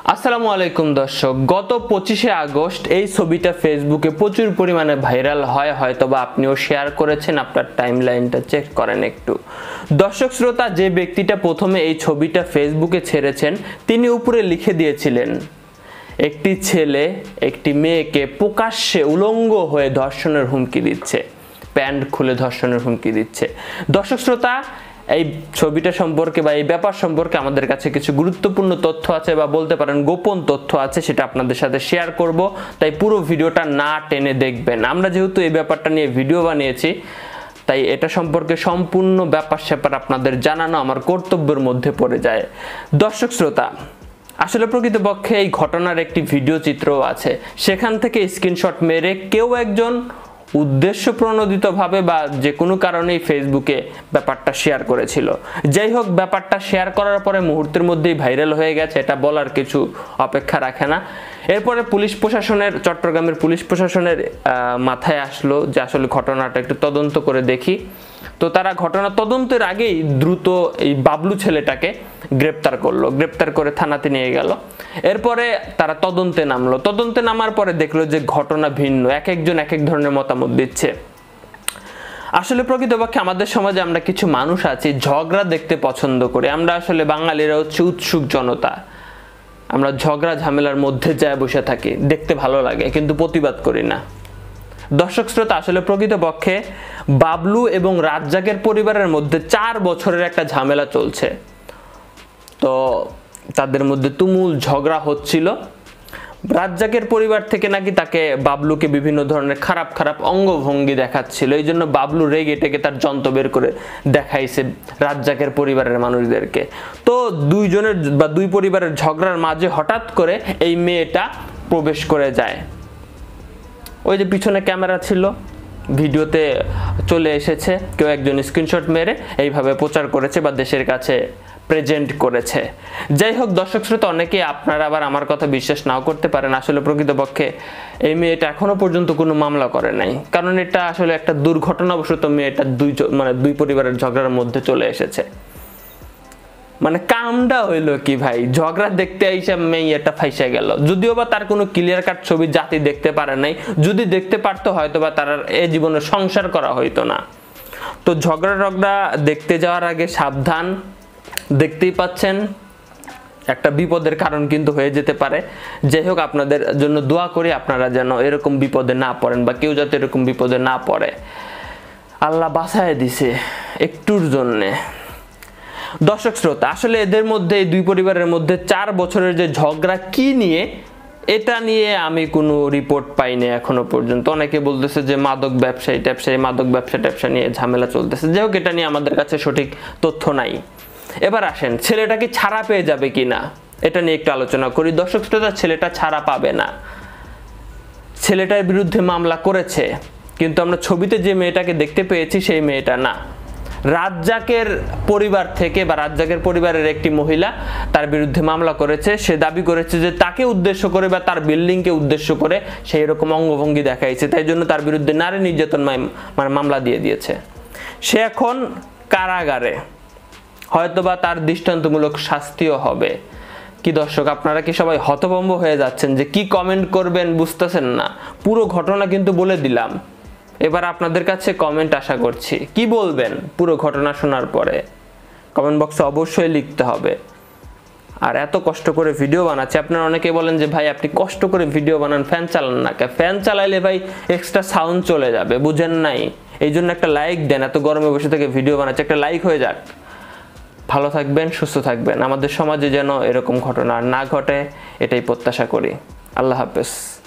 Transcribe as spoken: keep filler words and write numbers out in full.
আসসালামু আলাইকুম দর্শক, গত পঁচিশে আগস্ট এই ছবিটা ফেসবুকে প্রচুর পরিমাণে ভাইরাল হয়, হয়তোবা আপনিও শেয়ার করেছেন। আপনার টাইমলাইনটা চেক করেন একটু। দর্শক শ্রোতা, যে ব্যক্তিটা প্রথমে এই ছবিটা ফেসবুকে ছেড়েছেন তিনি উপরে লিখে দিয়েছিলেন, একটি ছেলে একটি মেয়েকে প্রকাশ্যে উলঙ্গ হয়ে ধর্ষণের হুমকি দিচ্ছে, প্যান্ট খুলে ধর্ষণের হুমকি দিচ্ছে। দর্শক শ্রোতা, এই ছবিটা সম্পর্কে বা এই ব্যাপার সম্পর্কে আমাদের কাছে কিছু গুরুত্বপূর্ণ তথ্য আছে, বা বলতে পারেন গোপন তথ্য আছে, সেটা আপনাদের সাথে শেয়ার করব। তাই পুরো ভিডিওটা না টেনে দেখবেন। আমরা যেহেতু এই ব্যাপারটা নিয়ে ভিডিও বানিয়েছি, তাই এটা সম্পর্কে সম্পূর্ণ ব্যাপার স্যাপার আপনাদের জানানো আমার কর্তব্যের মধ্যে পড়ে যায়। দর্শক শ্রোতা, আসলে প্রকৃতপক্ষে এই ঘটনার একটি ভিডিও চিত্রও আছে। সেখান থেকে স্ক্রিনশট মেরে কেউ একজন উদ্দেশ্য প্রণোদিতভাবে বা যে কোনো কারণেই ফেসবুকে ব্যাপারটা শেয়ার করেছিল। যাই হোক, ব্যাপারটা শেয়ার করার পরে মুহূর্তের মধ্যেই ভাইরাল হয়ে গেছে, এটা বলার কিছু অপেক্ষা রাখে না। এরপরে পুলিশ প্রশাসনের, চট্টগ্রামের পুলিশ প্রশাসনের মাথায় আসলো যে আসলে ঘটনাটা একটু তদন্ত করে দেখি। তো তারা ঘটনা তদন্তের আগেই দ্রুত এই বাবলু ছেলেটাকে গ্রেপ্তার করলো, গ্রেপ্তার করে থানাতে নিয়ে গেল। এরপরে তারা তদন্তে নামলো। তদন্তে নামার পরে দেখলো যে ঘটনা ভিন্ন, এক একজন এক এক ধরনের মতামত দিচ্ছে। আসলে প্রকৃতপক্ষে আমাদের সমাজে আমরা কিছু মানুষ আছি ঝগড়া দেখতে পছন্দ করি। আমরা আসলে বাঙালিরা হচ্ছে উৎসুক জনতা। আমরা ঝগড়া ঝামেলার মধ্যে যায় বসে থাকি, দেখতে ভালো লাগে কিন্তু প্রতিবাদ করি না। দর্শক শ্রোতা, আসলে প্রকৃতপক্ষে বাবলু এবং রাজ্জাকের পরিবারের মধ্যে চার বছরের একটা ঝামেলা চলছে। তো তাদের মধ্যে তুমুল ঝগড়া হচ্ছিল। রাজ্জাকের পরিবার থেকে নাকি তাকে, বাবলুকে বিভিন্ন ধরনের খারাপ খারাপ অঙ্গভঙ্গি দেখাচ্ছিল। এই জন্য বাবলু রেগে টেগে তার যন্ত্র বের করে দেখাইছে রাজ্জাকের পরিবারের মানুষদেরকে। তো দুইজনের বা দুই পরিবারের ঝগড়ার মাঝে হঠাৎ করে এই মেয়েটা প্রবেশ করে যায়। ওই যে পিছনে ক্যামেরা ছিল, ভিডিওতে চলে এসেছে, কেউ একজন স্ক্রিনশট মেরে এইভাবে প্রচার করেছে বা দেশের কাছে প্রেজেন্ট করেছে। যাই হোক দর্শক শ্রোতা, অনেকে আপনারা আবার আমার কথা বিশ্বাস নাও করতে পারেন। আসলে প্রকৃতপক্ষে এই মেয়েটা এখনো পর্যন্ত কোনো মামলা করে নাই, কারণ এটা আসলে একটা দুর্ঘটনাবশত মেয়েটা দুই মানে দুই পরিবারের ঝগড়ার মধ্যে চলে এসেছে। মানে কামটা হইলো কি ভাই, ঝগড়া দেখতে আইসা মেয়েটা ফাইসা গেল। যদিও বা তার কোনো ক্লিয়ার কাট ছবি জাতি দেখতে পারে নাই, যদি দেখতে পারতো হয়তো বা তার এ জীবনে সংসার করা হইতো না। তো ঝগড়া টগড়া দেখতে যাওয়ার আগে সাবধান। দেখতেই পাচ্ছেন একটা বিপদের কারণ কিন্তু হয়ে যেতে পারে। যাই হোক, আপনাদের জন্য দোয়া করি আপনারা যেন এরকম বিপদে না পড়েন, বা কেউ যাতে এরকম বিপদে না পড়ে। আল্লাহ বাঁচায় দিছে একটুর জন্যে। দর্শক শ্রোতা, আসলে এদের মধ্যে, এই দুই পরিবারের মধ্যে চার বছরের যে ঝগড়া কি নিয়ে, এটা নিয়ে আমি কোনো রিপোর্ট পাইনি এখনো পর্যন্ত। অনেকে বলতেছে যে মাদক ব্যবসায়ী ট্যাবসায়ী মাদক ব্যবসা ট্যাবসা নিয়ে ঝামেলা চলতেছে। যাই হোক, এটা নিয়ে আমাদের কাছে সঠিক তথ্য নাই। এবার আসেন, ছেলেটা কি ছাড়া পেয়ে যাবে কিনা এটা নিয়ে একটু আলোচনা করি। দর্শক শ্রোতা, ছেলেটা ছাড়া পাবে না। ছেলেটার বিরুদ্ধে মামলা করেছে, কিন্তু আমরা ছবিতে যে মেয়েটাকে দেখতে পেয়েছি সেই মেয়েটা না। রাজ্জাকের পরিবার থেকে বা রাজ্জাকের পরিবারের একটি মহিলা তার বিরুদ্ধে মামলা করেছে। সে দাবি করেছে যে তাকে উদ্দেশ্য করে বা তার বিল্ডিংকে উদ্দেশ্য করে সেই রকম অঙ্গভঙ্গি দেখাইছে, তাই জন্য তার বিরুদ্ধে নারী নির্যাতন মানে মামলা দিয়ে দিয়েছে। সে এখন কারাগারে, হয়তোবা তার দৃষ্টান্তমূলক শাস্তিও হবে। কি দর্শক, আপনারা কি সবাই হতভম্ব হয়ে যাচ্ছেন যে কি কমেন্ট করবেন বুঝতেছেন না? পুরো ঘটনা কিন্তু বলে দিলাম। এবার আপনাদের কাছে কমেন্ট আশা করছি, কি বলবেন পুরো ঘটনা শোনার পরে? কমেন্ট বক্সে অবশ্যই লিখতে হবে। আর এত কষ্ট করে ভিডিও বানাচ্ছি, আপনারা অনেকে বলেন যে ভাই আপনি কষ্ট করে ভিডিও বানান, ফ্যান চালান না কে? ফ্যান চালাইলে ভাই এক্সট্রা সাউন্ড চলে যাবে, বুঝেন নাই? এই জন্য একটা লাইক দেন। এত গরমে বসে থেকে ভিডিও বানাচ্ছে, একটা লাইক হয়ে যাক। ভালো থাকবেন, সুস্থ থাকবেন। আমাদের সমাজে যেন এরকম ঘটনা না ঘটে, এটাই প্রত্যাশা করি। আল্লাহ হাফেজ।